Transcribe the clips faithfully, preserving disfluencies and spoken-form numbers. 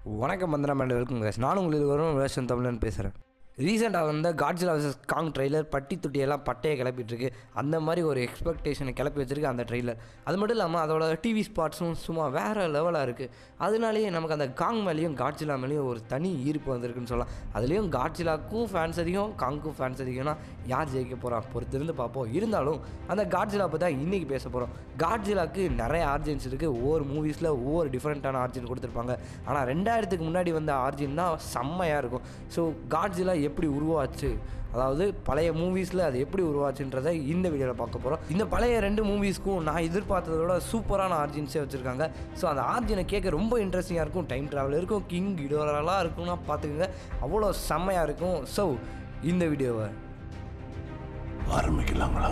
வணக்கம் மந்திரம் and welcome guys. நான் உங்களுக்கு வரும் வேஷன் தமிழன் பேசுகிறேன். ரீசெண்டாக வந்த காட்ஜிலா வர்சஸ் காங் ட்ரெய்லர் பட்டி தொட்டியெல்லாம் பட்டையை கிளப்பிட்டுருக்கு. அந்த மாதிரி ஒரு எக்ஸ்பெக்டேஷனை கிளப்பி வச்சுருக்கு அந்த ட்ரெய்லர். அது மட்டும் இல்லாமல் அதோட டிவி ஸ்பாட்ஸும் சும்மா வேறு லெவலாக இருக்குது. அதனாலேயே நமக்கு அந்த காங் மேலேயும் காட்ஜிலா மேலேயும் ஒரு தனி ஈர்ப்பு வந்திருக்குன்னு சொல்லலாம். அதுலேயும் காட்ஜிலாக்கும் ஃபேன்ஸ் அதிகம், காங்க்கும் ஃபேன்ஸ் அதிகம்னா யார் ஜெயிக்க போகிறா பொறுத்திருந்து பார்ப்போம். இருந்தாலும் அந்த காட்ஜிலா பற்றி தான் இன்றைக்கி பேச போகிறோம். காட்ஜிலாவுக்கு நிறைய ஆர்ஜின்ஸ் இருக்குது. ஒவ்வொரு மூவிஸில் ஒவ்வொரு டிஃப்ரெண்ட்டான ஆர்ஜின் கொடுத்துருப்பாங்க. ஆனால் ரெண்டாயிரத்துக்கு முன்னாடி வந்த ஆர்ஜின் தான் செம்மையாக இருக்கும். ஸோ காட்ஜிலா எப்படி உருவாச்சு, அதாவது பழைய மூவிஸில் அது எப்படி உருவாச்சுன்றதை இந்த வீடியோவில் பார்க்க போகிறோம். இந்த பழைய ரெண்டு மூவிஸ்க்கும் நான் எதிர்பார்த்ததோட சூப்பரான ஆர்ஜின்ஸே வச்சுருக்காங்க. ஸோ அந்த ஆர்ஜினை கேட்க ரொம்ப இன்ட்ரெஸ்டிங்காக இருக்கும். டைம் ட்ராவல் இருக்கும், கிங் கிடோரெல்லாம் இருக்கும்னா பார்த்துக்கோங்க, அவ்வளோ செம்மையாக இருக்கும். ஸோ இந்த வீடியோவை ஆரம்பிக்கலாங்களா?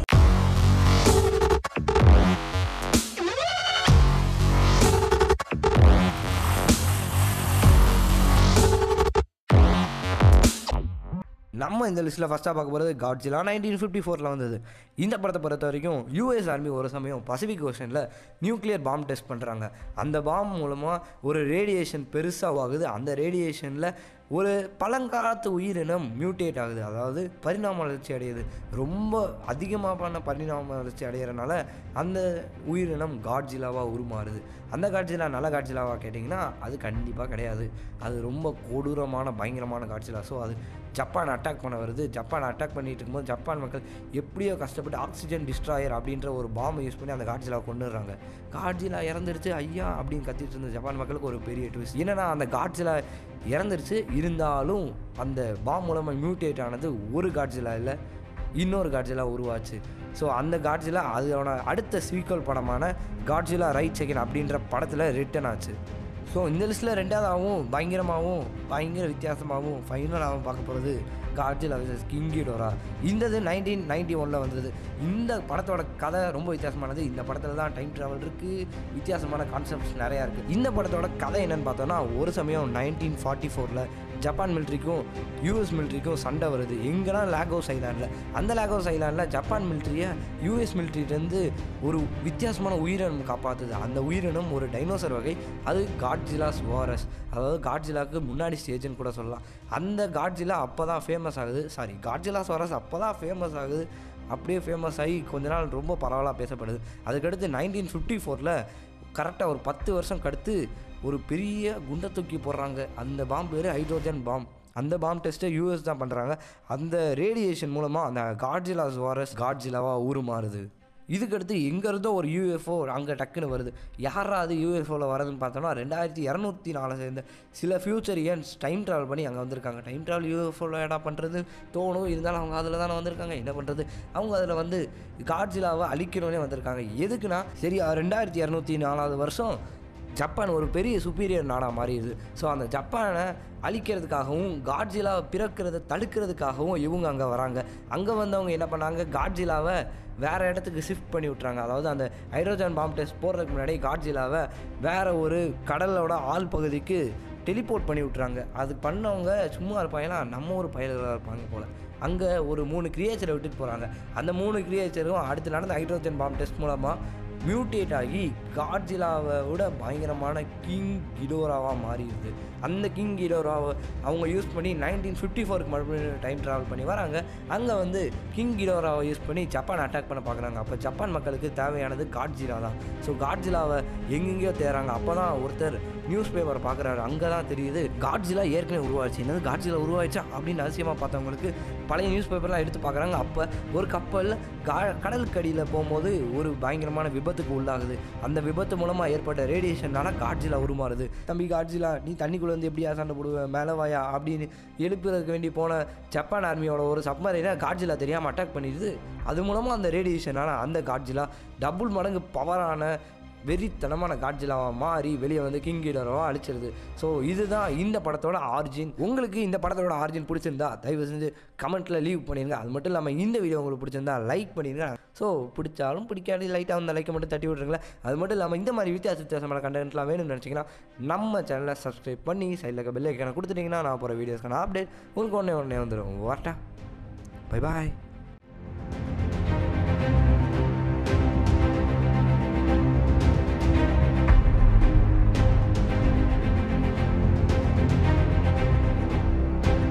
நம்ம இந்த லிஸ்ட்டில் ஃபஸ்ட்டாக பார்க்க போகிறது காட்ஜிலா. நைன்டீன் ஃபிஃப்டி ஃபோரில் வந்தது. இந்த படத்தை பொறுத்த வரைக்கும் யூஎஸ் ஆர்மி ஒரு சமயம் பசிபிக் ஓஷனில் நியூக்ளியர் பாம் டெஸ்ட் பண்ணுறாங்க. அந்த பாம் மூலமாக ஒரு ரேடியேஷன் பெருசாக ஆகுது. அந்த ரேடியேஷனில் ஒரு பழங்காலத்து உயிரினம் மியூட்டேட் ஆகுது, அதாவது பரிணாம வளர்ச்சி அடையுது. ரொம்ப அதிகமான பரிணாம வளர்ச்சி அடைகிறனால அந்த உயிரினம் காட்ஜிலாவாக உருமாறுது. அந்த காட்ஜிலா நல்ல காட்ஜிலாவாக கேட்டிங்கன்னா அது கண்டிப்பாக கிடையாது. அது ரொம்ப கொடூரமான பயங்கரமான காட்ஜிலா. ஸோ அது ஜப்பான் அட்டாக் பண்ண வருது. ஜப்பான் அட்டாக் பண்ணிட்டு இருக்கும்போது ஜப்பான் மக்கள் எப்படியோ கஷ்டப்பட்டு ஆக்சிஜன் டிஸ்ட்ராயர் அப்படின்ற ஒரு பாம்பை யூஸ் பண்ணி அந்த காட்ஜிலாவை கொண்டுடுறாங்க. காட்ஜிலா இறந்துருச்சு ஐயா அப்படின்னு கத்திட்டு இருந்த ஜப்பான் மக்களுக்கு ஒரு பெரிய ட்விஸ்ட். என்னன்னா அந்த காட்ஜிலா இறந்துருச்சு, இருந்தாலும் அந்த பாம் மூலமாக மியூட்டேட் ஆனது ஒரு காட்ஜிலா இல்லை, இன்னொரு காட்ஜிலா உருவாச்சு. ஸோ அந்த காட்ஜிலா அதோட அடுத்த சீக்வல் படமான காட்ஜிலா ரைட் செகண்ட் அப்படின்ற படத்தில் ரிட்டன் ஆச்சு. ஸோ இந்த லிஸ்ட்டில் ரெண்டாவதாகவும் பயங்கரமாகவும் பயங்கர வித்தியாசமாகவும் ஃபைனலாகவும் பார்க்க போகிறது காட்ஜிலா வர்சஸ் கிங் கிடோரா. இந்தது நைன்டீன் நைன்டி ஒனில் வந்தது. இந்த படத்தோட கதை ரொம்ப வித்தியாசமானது. இந்த படத்தில் தான் டைம் ட்ராவல் இருக்குது, வித்தியாசமான கான்செப்ட்ஸ் நிறையா இருக்குது. இந்த படத்தோட கதை என்னென்னு பார்த்தோன்னா, ஒரு சமயம் நைன்டீன் ஃபார்ட்டி ஃபோரில் ஜப்பான் மிலிட்ரிக்கும் யூஎஸ் மிலிட்ரிக்கும் சண்டை வருது. எங்கன்னா லாகோஸ் ஐலாண்டில். அந்த லாகோஸ் ஐலாண்டில் ஜப்பான் மிலிட்ரியை யூஎஸ் மிலிட்ரியிலேருந்து ஒரு வித்தியாசமான உயிரினம் காப்பாற்றுது. அந்த உயிரினம் ஒரு டைனோசர் வகை. அது காட்ஜிலாஸ் வாரஸ், அதாவது காட்ஜிலாவுக்கு முன்னாடி ஸ்டேஜ்னு கூட சொல்லலாம். அந்த காட்ஜிலா அப்போ தான் ஃபேமஸ் ஆகுது. சாரி காட்ஜிலாஸ் வாரஸ் அப்போ தான் ஃபேமஸ் ஆகுது. அப்படியே ஃபேமஸ் ஆகி கொஞ்ச நாள் ரொம்ப பரவலாக பேசப்படுது. அதுக்கடுத்து நைன்டீன் ஃபிஃப்டி ஃபோரில் கரெக்டாக ஒரு பத்து வருஷம் கடுத்து ஒரு பெரிய குண்டை தூக்கி போடுறாங்க. அந்த பாம்பு பேர் ஹைட்ரோஜன் பாம். அந்த பாம் டெஸ்ட்டை யூஎஸ் தான் பண்ணுறாங்க. அந்த ரேடியேஷன் மூலமாக அந்த காட்ஜிலாஸ் வாரஸ் காட்ஜிலாவாக உருமாறுது. இதுக்கடுத்து எங்கேருந்தோ ஒரு யூஎஃப்ஓ அங்கே டக்குன்னு வருது. யாரா அது யூஎஃப்ஓவில் வரதுன்னு பார்த்தோன்னா, ரெண்டாயிரத்தி இரநூத்தி நாலு சேர்ந்த சில ஃபியூச்சர் இயன்ஸ் டைம் ட்ராவல் பண்ணி அங்கே வந்திருக்காங்க. டைம் ட்ராவல் யூஎஃப்ஓவில் என்ன பண்ணுறது தோணும், இருந்தாலும் அவங்க அதில் தானே வந்திருக்காங்க. என்ன பண்ணுறது, அவங்க அதில் வந்து காட்ஜிலாவை அழிக்கணுன்னே வந்திருக்காங்க. எதுக்குன்னா, சரி ரெண்டாயிரத்தி இரநூத்தி நாலாவது வருஷம் ஜப்பான் ஒரு பெரிய சுப்பீரியர் நாடாக மாறிடுது. ஸோ அந்த ஜப்பானை அழிக்கிறதுக்காகவும் காட்ஜிலா பிறக்கிறத தடுக்கிறதுக்காகவும் இவங்க அங்கே வராங்க. அங்கே வந்தவங்க என்ன பண்ணாங்க, காட்ஜிலாவை வேறு இடத்துக்கு ஷிஃப்ட் பண்ணி விட்றாங்க. அதாவது அந்த ஹைட்ரோஜன் பாம் டெஸ்ட் போடுறதுக்கு முன்னாடி காட்ஜிலாவை வேறு ஒரு கடலோட ஆள் பகுதிக்கு டெலிபோர்ட் பண்ணி விட்றாங்க. அது பண்ணவங்க சும்மா இருப்பாங்கன்னா நம்ம ஒரு பயல்களாக இருப்பாங்க போல். அங்கே ஒரு மூணு கிரியேச்சரை விட்டுட்டு போகிறாங்க. அந்த மூணு கிரியேச்சரும் அடுத்து நடந்த ஹைட்ரோஜன் பாம் டெஸ்ட் மூலமாக மியூட்டேட் ஆகி காட்ஜிலாவை விட பயங்கரமான கிங் கிடோராவாக மாறிடுது. அந்த கிங் கிடோராவை அவங்க யூஸ் பண்ணி நைன்டீன் ஃபிஃப்டி ஃபோருக்கு மறுபடியும் டைம் ட்ராவல் பண்ணி வராங்க. அங்கே வந்து கிங் கிடோராவை யூஸ் பண்ணி ஜப்பான் அட்டாக் பண்ண பார்க்குறாங்க. அப்போ ஜப்பான் மக்களுக்கு தேவையானது காட்ஜிலா தான். ஸோ காட்ஜிலாவை எங்கெங்கேயோ தேடுறாங்க. அப்போ தான் ஒருத்தர் நியூஸ் பேப்பரை பார்க்குறாரு. அங்கே தான் தெரியுது காட்ஜிலா ஏற்கனவே உருவாச்சு. என்னது காட்ஜிலா உருவாச்சா அப்படின்னு அதிசயமாக பார்த்தவங்களுக்கு பழைய நியூஸ் பேப்பர்லாம் எடுத்து பார்க்குறாங்க. அப்போ ஒரு கப்பலில் கா கடலுக்கடியில் போகும்போது ஒரு பயங்கரமான விபத்துக்கு உள்ளாகுது. அந்த விபத்து மூலமாக ஏற்பட்ட ரேடியேஷனால காட்ஜிலா உருமாறுது. தம்பி காட்ஜிலா, நீ தண்ணிக்குள்ளே வந்து எப்படியா சண்டை போடுவேன், மேலே வாயா அப்படின்னு எழுப்புறதுக்கு வேண்டி போன ஜப்பான் ஆர்மியோட ஒரு சப்மரைனை காட்ஜிலா தெரியாமல் அட்டாக் பண்ணிடுது. அது மூலமாக அந்த ரேடியேஷனால் அந்த காட்ஜிலா டபுள் மடங்கு பவரான வெறித்தனமான காட்ஜிலாவாக மாறி வெளியே வந்து கிங் கிடோராவாக அழிச்சிருது. ஸோ இதுதான் இந்த படத்தோட ஆர்ஜின். உங்களுக்கு இந்த படத்தோட ஆர்ஜின் பிடிச்சிருந்தா தயவு செஞ்சு கமெண்ட்டில் லீவ் பண்ணிடுங்க. அது மட்டும் இல்லாமல் இந்த வீடியோ உங்களுக்கு பிடிச்சிருந்தா லைக் பண்ணிடுங்க. ஸோ பிடிச்சாலும் பிடிக்காது லைட்டாக அந்த லைக்கை மட்டும் தட்டி விட்ருங்களேன். அது மட்டும் இல்லாமல் இந்த மாதிரி வித்தியாச வித்தியாசமான கண்டென்ட்லாம் வேணும்னு நினச்சிங்கன்னா நம்ம சேனலை சப்ஸ்கிரைப் பண்ணி சைடில் இருக்க பெல் ஐக்கானை கொடுத்துட்டிங்கன்னா நான் போகிற வீடியோஸ்க்கான அப்டேட் உங்களுக்கு ஒன்றே ஒன்றே வந்துடும். வாட்டா பை பாய்.